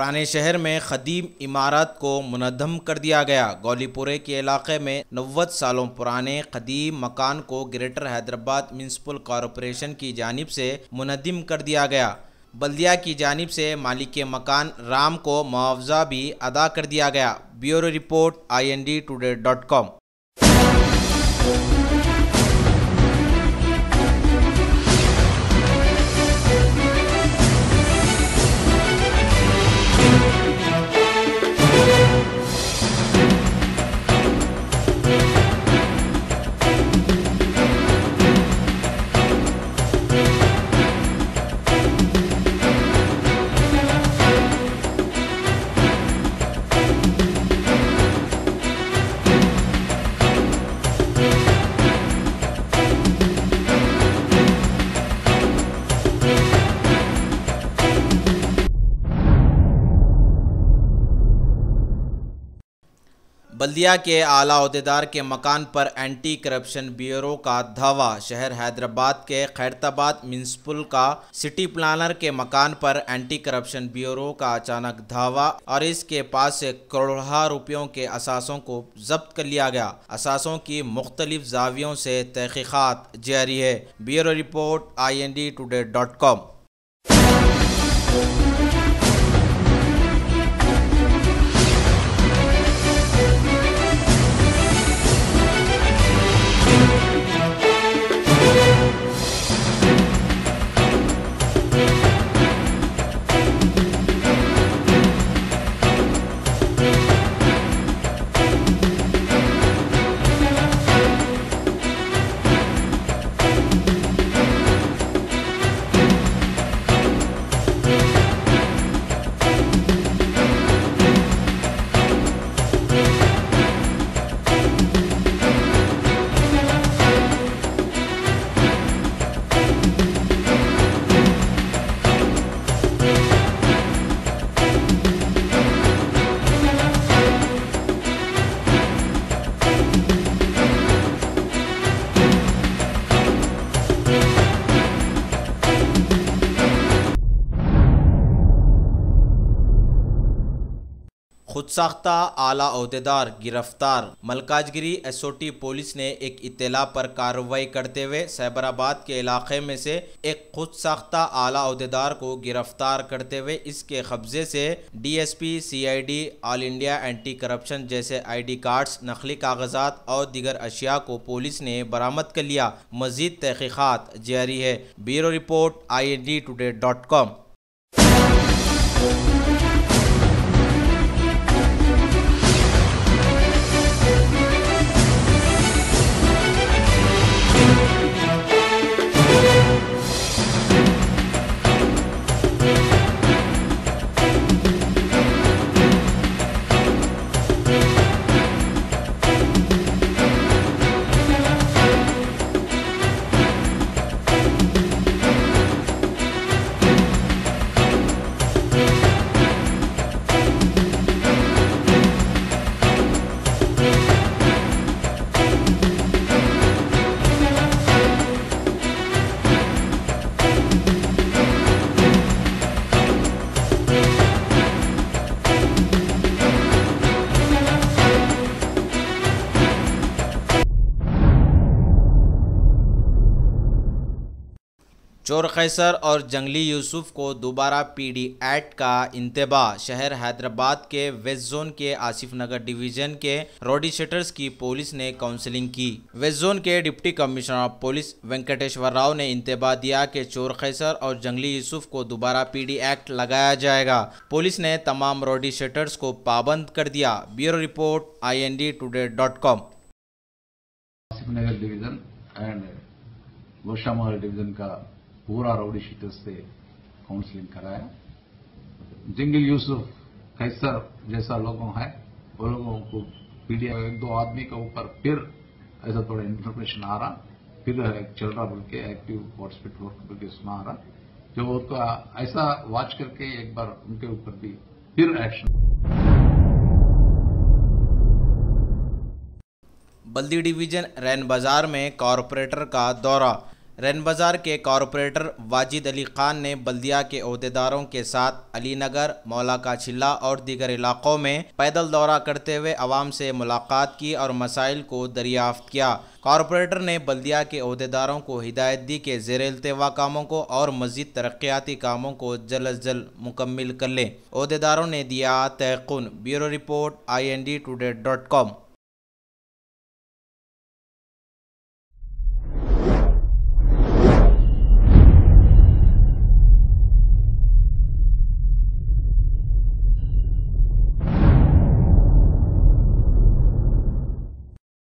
पुराने शहर में क़दीम इमारत को मुनद्दम कर दिया गया। गौलीपुरे के इलाके में 90 सालों पुराने क़दीम मकान को ग्रेटर हैदराबाद म्युनिसिपल कॉरपोरेशन की जानिब से मुनद्दम कर दिया गया। बल्दिया की जानिब से मालिक मकान राम को मुआवजा भी अदा कर दिया गया। Bureau report INDtoday.com। बल्दिया के आला ओहदेदार के मकान पर एंटी करप्शन ब्यूरो का धावा। शहर हैदराबाद के खैरताबाद म्युनिसिपल का सिटी प्लानर के मकान पर एंटी करप्शन ब्यूरो का अचानक धावा और इसके पास से करोड़ों रुपयों के असासों को जब्त कर लिया गया। असासों की मुख्तलिफ जावियों से तहकीकात जारी है। Bureau report INDtoday.com। खुद साख्ता आला ओहदेदार गिरफ्तार। मलकाजगिरी SOT पुलिस ने एक इत्तला पर कार्रवाई करते हुए सैबराबाद के इलाके में से एक खुद साख्ता आला ओहदेदार को गिरफ्तार करते हुए इसके कब्जे से DSP CID all India anti corruption जैसे ID कार्ड्स, नकली कागजात और दीगर अशिया को पुलिस ने बरामद कर लिया। मजीद तहकीकात जारी है। Bureau report INDtoday.com। चोर कैसर और जंगली यूसुफ को दोबारा PD एक्ट का इंतबाह। शहर हैदराबाद के वेस्ट जोन के आसिफ नगर डिवीजन के रोडी शटर्स की पुलिस ने काउंसलिंग की। वेस्ट जोन के deputy commissioner of police Venkateshwar Rao ने इंतबाह दिया कि चोर कैसर और जंगली यूसुफ को दोबारा PD एक्ट लगाया जाएगा। पुलिस ने तमाम रोडी शटर्स को पाबंद कर दिया। Bureau report INDtoday.com। Asif Nagar division and Goshamahal division का पूरा रौडी शीटर्स से काउंसलिंग कराया। जंगल यूसुफ कैसर जैसा लोगों है वो लोगों को PD एक दो आदमी के ऊपर फिर ऐसा थोड़ा इन्फॉर्मेशन आ रहा, फिर चल रहा बोल के एक्टिव हॉटस्पॉट वर्क बोल के सुना आ रहा, जो उनको ऐसा वॉच करके एक बार उनके ऊपर भी फिर एक्शन। बल्दी डिवीजन रैन बाजार में कॉरपोरेटर का दौरा। रैन बाजार के कॉरपोरेटर वाजिद अली खान ने बल्दिया के ओहदेदारों के साथ अली नगर, मौला का चिल्ला और दीगर इलाकों में पैदल दौरा करते हुए आवाम से मुलाकात की और मसाइल को दरियाफ्त किया। कॉरपोरेटर ने बल्दिया के ओहदेदारों को हिदायत दी कि ज़ेर इल्तिवा कामों को और मज़ीद तरक्याती कामों को जल्द अज जल्द मुकम्मिल कर लें। ओहदेदारों ने दिया तयक़ुन। Bureau report IND today.com।